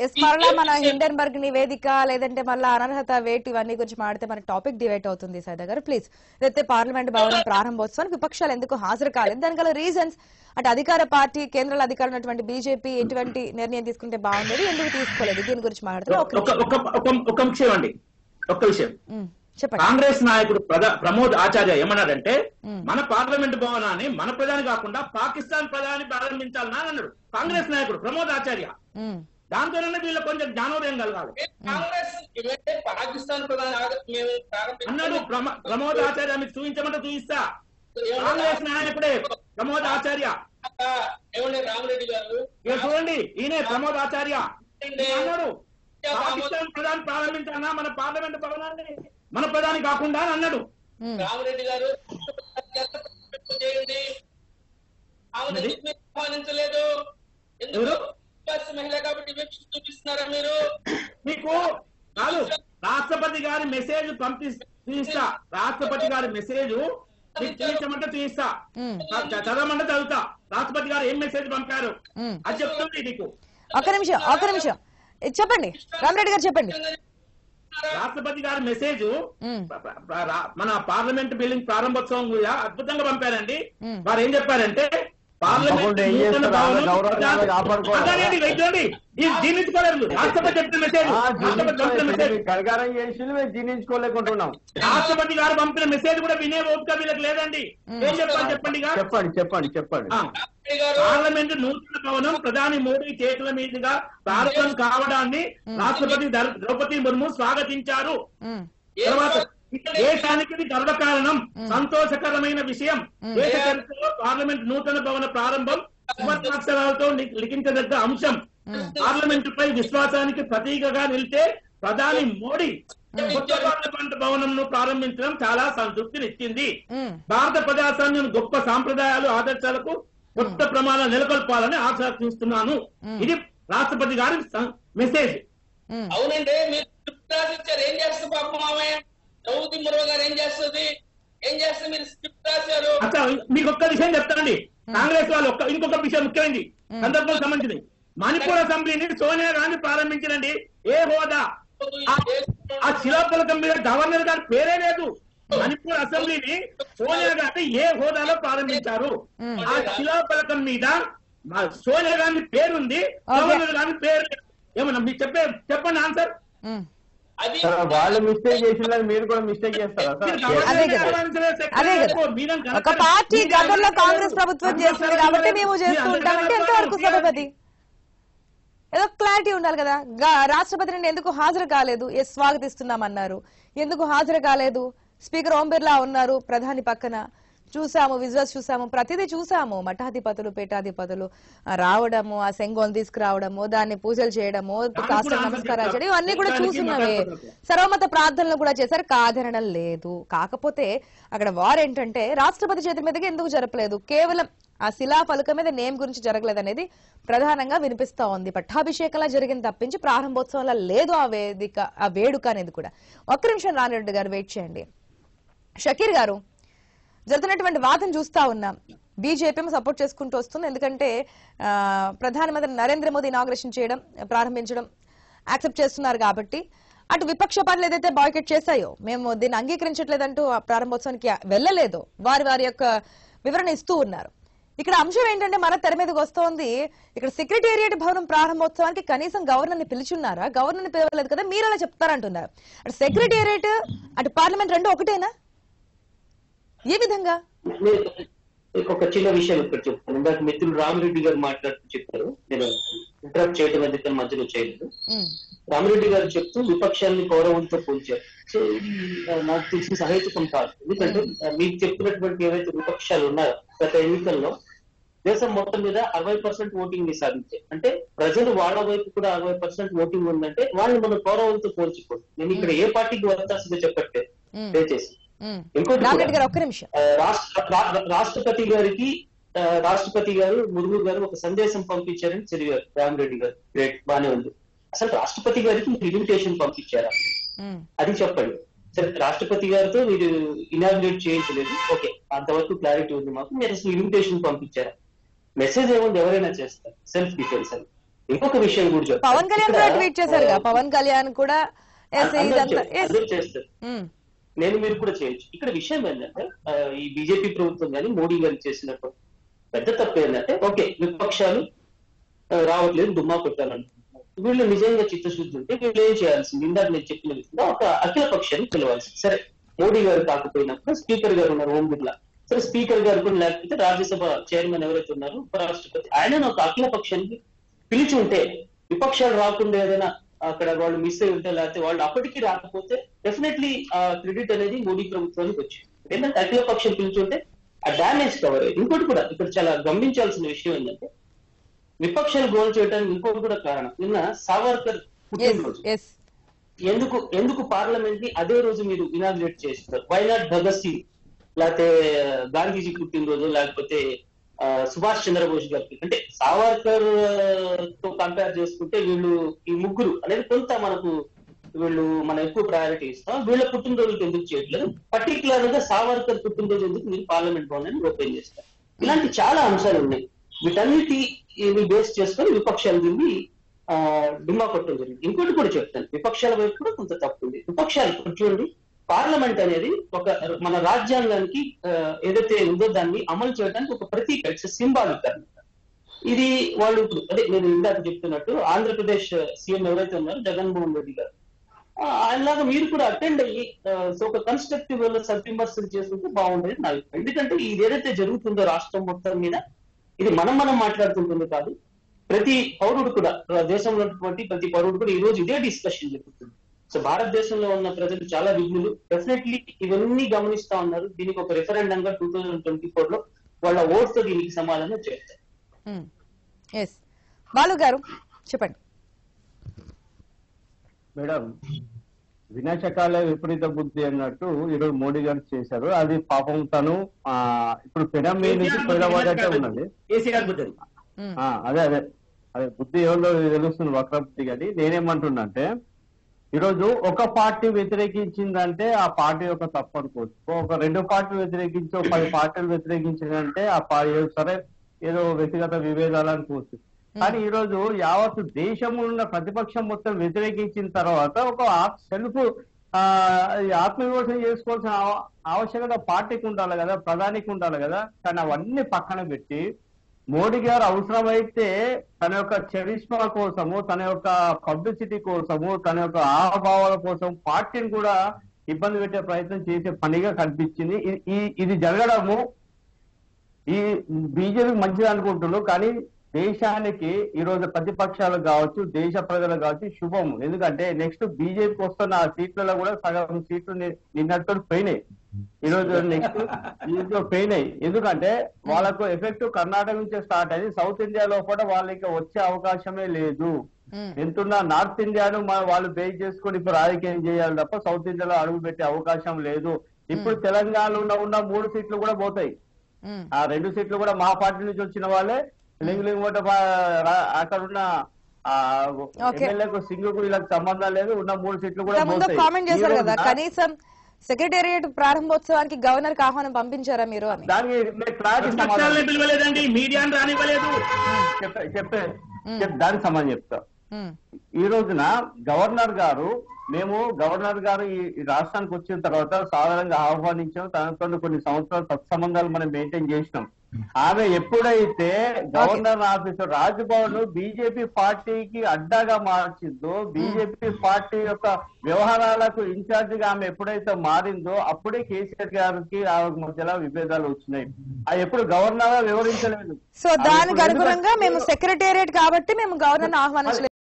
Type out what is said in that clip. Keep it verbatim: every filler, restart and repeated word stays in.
Yes మరలా మన Hindenburg నివేదిక లేదంటే మళ్ళీ అనర్హత వేట్ ఇవన్నీ గురించి మాడితే మన టాపిక్ డివైట్ అవుతుంది సైదా గారు ప్లీజ్. అయితే పార్లమెంట్ భవనం ప్రారంభోత్సవానికి విపక్షాలు ఎందుకు హాజరు కాలేదు, దానికి గల రీజన్స్ అంటే అధికార పార్టీ కేంద్రంలో అధికారం ఉన్నటువంటి బీజేపీ ఎటువంటి నిర్ణయం తీసుకుంటే బాగుండేది, ఎందుకు తీసుకోలేదు, దీని గురించి మాట్లాడుతున్నారు. ఒక విషయం అండి, ఒక్క విషయం చెప్పండి. కాంగ్రెస్ నాయకుడు ప్రమోద్ ఆచార్య ఏమన్నాడంటే మన పార్లమెంట్ భవనాన్ని మన ప్రధాని కాకుండా పాకిస్తాన్ ప్రధాని ప్రారంభించాలని అన్నాడు కాంగ్రెస్ నాయకుడు ప్రమోద్ ఆచార్య. దాంతోనే వీళ్ళు కొంచెం జ్ఞానోదయం కలగాలి. కాంగ్రెస్ పాకిస్తాన్ ప్రధాని అన్నాడు ప్రమోద్ ఆచార్య. మీకు చూపించమంటే చూపిస్తా. కాంగ్రెస్ నాయకుడే ప్రమోద్ ఆచార్య. రామరెడ్డి గారు చూడండి, ఈయనే ప్రమోద్ ఆచార్య అన్నాడు పాకిస్తాన్ ప్రధాని ప్రారంభించాలన్నా మన పార్లమెంట్ భవనాన్ని మన ప్రధాని కాకుండా అని అన్నాడు. రామరెడ్డి గారు చేయండి, ఆహ్వానించలేదు, మహిళ కాబట్టి చూపిస్తున్నారా మీరు? మీకు కాదు, రాష్ట్రపతి గారి మెసేజ్ పంపి చూపిస్తా. రాష్ట్రపతి గారి మెసేజ్ మీకు చూపించమంటే చూపిస్తా, చదవమంటే చదువుతా. రాష్ట్రపతి గారు ఏం మెసేజ్ పంపారు అది చెప్తుంది నీకు. ఒక్క నిమిషం ఒక్క నిమిషం చెప్పండి రామరెడ్డి గారు, చెప్పండి. రాష్ట్రపతి గారి మెసేజ్ మన పార్లమెంట్ బిల్డింగ్ ప్రారంభోత్సవం కూడా అద్భుతంగా పంపారండి. వారు ఏం చెప్పారంటే పార్లమెంట్ జీర్ణించుకోలేదు. రాష్ట్రపతి చెప్పిన మెసేజ్ జీర్ణించుకోలేకుంటున్నాం. రాష్ట్రపతి గారు పంపిన మెసేజ్ కూడా వినే ఓపిక వీళ్ళకి లేదండి. ఏం చెప్పాలి చెప్పండి చెప్పండి చెప్పండి చెప్పండి పార్లమెంట్ నూతన భవనం ప్రధాని మోడీ చేతుల మీదుగా ప్రారంభం కావడాన్ని రాష్ట్రపతి ద్రౌపది ముర్ము స్వాగతించారు. తర్వాత దేశానికి ఇది గర్వకారణం, సంతోషకరమైన విషయం. దేశ చరిత్రలో పార్లమెంట్ నూతన భవన ప్రారంభం సువర్ణాక్షరాలతో లిఖించదగ్గ అంశం. పార్లమెంటుపై విశ్వాసానికి ప్రతీకగా నిలిచే ప్రధాని మోడీ కొత్త పార్లమెంట్ భవనంను ప్రారంభించడం చాలా సంతృప్తినిచ్చింది. భారత ప్రజాస్వామ్యం గొప్ప సాంప్రదాయాలు ఆదర్శాలకు కొత్త ప్రమాణాలు నెలకొల్పాలని ఆశిస్తున్నాను. ఇది రాష్ట్రపతి గారి మెసేజ్. అవునండి, మీరు స్క్రిప్ట్ రాసిచ్చారు, ఏం చేస్తారు పాపం ఆమె ద్రౌపది ముర్ము గారు ఏం చేస్తుంది ఏం చేస్తారు? మీరు స్క్రిప్ట్ రాశారు. అచ్చా, మీకు ఒక్క విషయం చెప్తానండి. కాంగ్రెస్ వాళ్ళు ఒక్క ఇంకొక విషయం ముఖ్యమైనది సందర్భం సంబంధించింది. మణిపూర్ అసెంబ్లీని సోనియా గాంధీ ప్రారంభించండి. ఏ హోదా? ఆ శిలాఫలకం మీద గవర్నర్ గారి పేరే లేదు. మణిపూర్ అసెంబ్లీని సోనియా గాంధీ ఏ హోదాలో ప్రారంభించారు? ఆ శిలాఫలకం మీద సోనియా గాంధీ పేరుంది, గవర్నర్ గాంధీ పేరు లేదు. ఏమన్నా మీకు చెప్పే చెప్పండి ఆన్సర్. వాళ్ళు మిస్టేక్ చేసిన మీరు కూడా మిస్టేక్ చేస్తారా? ఒక పార్టీ గతంలో కాంగ్రెస్ ప్రభుత్వం చేస్తుంది కాబట్టి మేము చేస్తూ ఉంటామంటే ఎంతవరకు సభపతి ఏదో క్లారిటీ ఉండాలి కదా. రాష్ట్రపతి నుండి ఎందుకు హాజరు కాలేదు? ఎస్ స్వాగతిస్తున్నామన్నారు, ఎందుకు హాజరు కాలేదు? స్పీకర్ ఓం బిర్లా ఉన్నారు ప్రధాని పక్కన, చూసాము విజువల్స్ చూసాము, ప్రతిదీ చూసాము. మఠాధిపతులు పీఠాధిపతులు రావడము, ఆ సెంగోలు తీసుకురావడము, దాన్ని పూజలు చేయడము, కాస్త నమస్కారాలు చేయడం, ఇవన్నీ కూడా చూసినవే. సర్వమత ప్రార్థనలు కూడా చేశారు, కాదనడం లేదు. కాకపోతే అక్కడ వార్ ఏంటంటే రాష్ట్రపతి చేతి మీదకి ఎందుకు జరపలేదు, కేవలం ఆ శిలా ఫలకం మీద నేమ్ గురించి జరగలేదు అనేది ప్రధానంగా వినిపిస్తా ఉంది. పట్టాభిషేకంలా జరిగింది తప్పించి ప్రారంభోత్సవంలా లేదు ఆ వేదిక, ఆ వేడుక అనేది కూడా. ఒక్క నిమిషం రామిరెడ్డి గారు వెయిట్ చేయండి. షకీర్ గారు, జరుగుతున్నటువంటి వాదన చూస్తా ఉన్నాం. బీజేపీ సపోర్ట్ చేసుకుంటూ వస్తుంది, ఎందుకంటే ప్రధానమంత్రి నరేంద్ర మోదీ ఇనాగ్రేషన్ చేయడం ప్రారంభించడం యాక్సెప్ట్ చేస్తున్నారు కాబట్టి. అటు విపక్ష పార్టీలు ఏదైతే బాయ్కట్ చేశాయో, మేము దీన్ని అంగీకరించట్లేదంటూ ఆ ప్రారంభోత్సవానికి వెళ్ళలేదు, వారి వారి యొక్క వివరణ ఇస్తూ ఉన్నారు. ఇక్కడ అంశం ఏంటంటే మన తెర మీదకి వస్తోంది, ఇక్కడ సెక్రటేరియట్ భవనం ప్రారంభోత్సవానికి కనీసం గవర్నర్ ని పిలుచున్నారా? గవర్నర్ ని పిలవలేదు కదా, మీరు అలా చెప్తారంటున్నారు. అటు సెక్రటేరియట్ అటు పార్లమెంట్ రెండు ఒకటేనా? ఏ విధంగా? ఒక చిన్న విషయం ఇక్కడ చెప్తాను. ఇందాక మిత్రులు రామరెడ్డి గారు మాట్లాడుతూ చెప్పారు, నేను ఇంటరప్ట్ చేయడం అనేది మధ్యలో చేయలేదు. రామరెడ్డి గారు చెప్తూ విపక్షాన్ని గౌరవంతో పోల్చారు. సో ఇది నాకు తెలిసిన సహేతుకం కాదు. ఎందుకంటే మీకు చెప్తున్నటువంటి ఏవైతే విపక్షాలు ఉన్నాయో గత ఎన్నికల్లో దేశం మొత్తం మీద అరవై పర్సెంట్ ఓటింగ్ ని సాధించారు. అంటే ప్రజలు వాళ్ళ వైపు కూడా అరవై పర్సెంట్ ఓటింగ్ ఉందంటే వాళ్ళని మనం గౌరవంతో పోల్చుకోవచ్చు. నేను ఇక్కడ ఏ పార్టీకి వర్తాల్సిందో చెప్పట్లేదు దయచేసి. ఇంకోటి రాష్ట్రపతి గారికి రాష్ట్రపతి గారు ముర్ము గారు ఒక సందేశం పంపించారని చదివారు రామరెడ్డి గారు. గ్రేట్, బానే ఉంది. అసలు రాష్ట్రపతి గారికి మీరు ఇన్విటేషన్ పంపించారా అది చెప్పండి. సరే, రాష్ట్రపతి గారితో మీరు ఇనాగ్రేట్ చేయించలేదు, ఓకే, అంతవరకు క్లారిటీ ఉంది మాకు. మీరు అసలు ఇన్విటేషన్ పంపించారా? మెసేజ్ ఏముంది, ఎవరైనా చేస్తారు, సెల్ఫ్ డిఫెన్స్ అని. ఇంకొక విషయం కూడా చెప్తాను. పవన్ కళ్యాణ్ కూడా ఇక్కడ, ట్వీట్ చేశారుగా, పవన్ కళ్యాణ్ కూడా ఎస్ అందరూ ఇదంతా చేస్తారు, అందరూ చేస్తారు. నేను మీరు కూడా చేయొచ్చు. ఇక్కడ విషయం ఏంటంటే ఆ, ఈ బీజేపీ ప్రభుత్వం కానీ మోడీ గారు చేసినట్టు పెద్ద తప్పు ఏంటంటే, ఓకే విపక్షాలు ఆ, రావట్లేదు దుమ్మా కొట్టాలనుకుంటున్నారు. వీళ్ళు నిజంగా చిత్తశుద్ధి ఉంటే వీళ్ళు ఏం చేయాల్సింది? ఇందాక నేను చెప్పిన విధంగా ఒక అఖిల పక్షాన్ని పిలవాల్సింది. సరే మోడీ గారు కాకపోయినప్పుడు స్పీకర్ గారు ఉన్నారు ఓం బిర్లా, సరే స్పీకర్ గారు కూడా లేకపోతే రాజ్యసభ చైర్మన్ ఎవరైతే ఉన్నారో ఉపరాష్ట్రపతి, ఆయన ఒక అఖిల పక్షానికి పిలిచి ఉంటే, విపక్షాలు రాకుండా ఏదైనా అక్కడ వాళ్ళు మిస్ అయి ఉంటే, లేకపోతే వాళ్ళు అప్పటికీ రాకపోతే డెఫినెట్లీ ఆ క్రెడిట్ అనేది మోడీ ప్రభుత్వానికి వచ్చింది. ఏంటంటే అఖిల పక్షం పిలిచుంటే ఆ డ్యామేజ్ కవర్ అయ్యింది. ఇంకోటి కూడా ఇక్కడ చాలా గమనించాల్సిన విషయం ఏంటంటే, విపక్షాలు గోల్ చేయడానికి ఇంకోటి కూడా కారణం, నిన్న సావర్కర్ పుట్టినరోజు. ఎందుకు ఎందుకు పార్లమెంట్ ని అదే రోజు మీరు ఇనాగ్రేట్ చేస్తారు? వై నాట్ భగత్ సింగ్ లేకపోతే గాంధీజీ పుట్టినరోజు, లేకపోతే సుభాష్ చంద్రబోస్ గారికి? అంటే సావర్కర్ తో కంపేర్ చేసుకుంటే వీళ్ళు ఈ ముగ్గురు అనేది కొంత మనకు వీళ్ళు మనం ఎక్కువ ప్రయారిటీ ఇస్తాం. వీళ్ళ పుట్టినరోజుకి ఎందుకు చేయట్లేదు? పర్టికులర్ గా సావర్కర్ పుట్టినరోజు ఎందుకు మీరు పార్లమెంట్ భవనాన్ని ఓపెన్ చేస్తారు? ఇలాంటి చాలా అంశాలు ఉన్నాయి. వీటన్నిటి బేస్ చేసుకొని విపక్షాలు దీన్ని ఆ డుమ్మా కొట్టడం జరిగింది. ఇంకోటి కూడా చెప్తాను, విపక్షాల వైపు కూడా కొంత తప్పు ఉంది. విపక్షాలు చూడండి, పార్లమెంట్ అనేది ఒక మన రాజ్యాంగానికి ఏదైతే ఉందో దాన్ని అమలు చేయడానికి ఒక ప్రతీక, ఇట్స్ సింబాలిక్ అన్నమాట. ఇది వాళ్ళు ఇప్పుడు అదే నేను ఇందాక చెప్తున్నట్టు ఆంధ్రప్రదేశ్ సీఎం ఎవరైతే ఉన్నారో జగన్మోహన్ రెడ్డి గారు, ఆయనలాగా మీరు కూడా అటెండ్ అయ్యి సో ఒక కన్స్ట్రక్టివ్ వేలో సద్విమర్శలు చేసుకుంటే బాగుండేది నా అభిప్రాయం. ఎందుకంటే ఇది ఏదైతే జరుగుతుందో రాష్ట్రం మొత్తం మీద, ఇది మనం మనం మాట్లాడుతుంటుంది కాదు, ప్రతి పౌరుడు కూడా, దేశంలో ఉన్నటువంటి ప్రతి పౌరుడు కూడా ఈ రోజు ఇదే డిస్కషన్ జరుగుతుంది. సో భారతదేశంలో ఉన్న ప్రజలు చాలా విఘ్నులు, డెఫినెట్లీ ఇవన్నీ గమనిస్తా ఉన్నారు. దీనికి ఒక రెఫరెండం గా టూ థౌజండ్ ట్వంటీ ఫోర్ లో వాళ్ళ ఓట్స్ తో దీనికి సమాధానం చేస్తారు. బాలు గారు చెప్పండి. మేడం, వినాశకాలే విపరీత బుద్ధి అన్నట్టు ఈరోజు మోడీ గారు చేశారు. అది పాపం తను ఆ ఇప్పుడు పెనం మీద నుంచి పెడబడ్డట్టే ఉన్నది. అదే అదే అదే బుద్ధి ఎవరిలో తెలుస్తుంది, వక్ర బుద్ధి. కానీ నేనేమంటున్నా అంటే, ఈరోజు ఒక పార్టీ వ్యతిరేకించిందంటే ఆ పార్టీ యొక్క తప్పు అనుకోవచ్చు. ఒక రెండు పార్టీలు వ్యతిరేకించి ఒక పది పార్టీలు వ్యతిరేకించిందంటే ఆ పార్టీ సరే ఏదో వ్యక్తిగత విభేదాలు అనుకోవచ్చు. కానీ ఈ రోజు యావత్ దేశంలో ఉన్న ప్రతిపక్షం మొత్తం వ్యతిరేకించిన తర్వాత ఒక సెల్ఫ్ ఆ ఆత్మవిమర్శనం చేసుకోవాల్సిన ఆవశ్యకత పార్టీకి ఉండాలి కదా, ప్రధానికి ఉండాలి కదా. కానీ అవన్నీ పక్కన పెట్టి మోడీ గారు అవసరమైతే తన యొక్క చరిష్మా కోసము, తన యొక్క పబ్లిసిటీ కోసము, తన యొక్క ఆహభావాల కోసం పార్టీని కూడా ఇబ్బంది పెట్టే ప్రయత్నం చేసే పనిగా కనిపించింది. ఈ ఇది జరగడము ఈ బీజేపీ మంచిది అనుకుంటున్నారు. కానీ దేశానికి ఈ రోజు ప్రతిపక్షాలు కావచ్చు, దేశ ప్రజలు కావచ్చు శుభము. ఎందుకంటే నెక్స్ట్ బీజేపీకి వస్తున్న ఆ సీట్లలో కూడా సగం సీట్లు నిన్నట్టు పోయినాయి. ఈ రోజు నెక్స్ట్ దీంట్లో పోయినాయి. ఎందుకంటే వాళ్ళకు ఎఫెక్ట్ కర్ణాటక నుంచే స్టార్ట్ అయింది. సౌత్ ఇండియాలో కూడా వాళ్ళకి వచ్చే అవకాశమే లేదు. ఎంతున్నా నార్త్ ఇండియాను వాళ్ళు బేస్ చేసుకొని ఇప్పుడు రాజకీయం చేయాలి తప్ప సౌత్ ఇండియాలో అడుగు పెట్టే అవకాశం లేదు. ఇప్పుడు తెలంగాణలో ఉన్న మూడు సీట్లు కూడా పోతాయి. ఆ రెండు సీట్లు కూడా మా పార్టీ నుంచి వచ్చిన వాళ్ళే. లింగ్ అక్కడ ఉన్న ఎమ్మెల్యేకు సింగుకు వీళ్ళకి సంబంధం లేదు. ఉన్న మూడు సీట్లు కూడా కామెంట్ చేశారు కదా, కనీసం సెక్రటేరియట్ ప్రారంభోత్సవానికి గవర్నర్ కి ఆహ్వానం పంపించారా మీరు అని? చెప్పే దానికి సమాధానం చెప్తా. ఈ రోజున గవర్నర్ గారు, మేము గవర్నర్ గారు ఈ రాష్ట్రానికి వచ్చిన తర్వాత సాధారణంగా ఆహ్వానించాం. తనతో కొన్ని సంవత్సరాల సత్సంబంధాలు మనం మెయింటైన్ చేసినాం. ఆమె ఎప్పుడైతే గవర్నర్ ఆఫీసర్ రాజ్భవన్ బీజేపీ పార్టీకి అడ్డాగా మార్చిందో, బీజేపీ పార్టీ యొక్క వ్యవహారాలకు ఇన్ఛార్జ్ గా ఆమె ఎప్పుడైతే మారిందో అప్పుడే కేసీఆర్ గారికి ఆ మధ్యలో విభేదాలు వచ్చినాయి. అది ఎప్పుడు గవర్నర్ వివరించలేదు. సో దానికి అనుగుణంగా మేము సెక్రటేరియట్ కాబట్టి మేము గవర్నర్ ఆహ్వానించలేదు.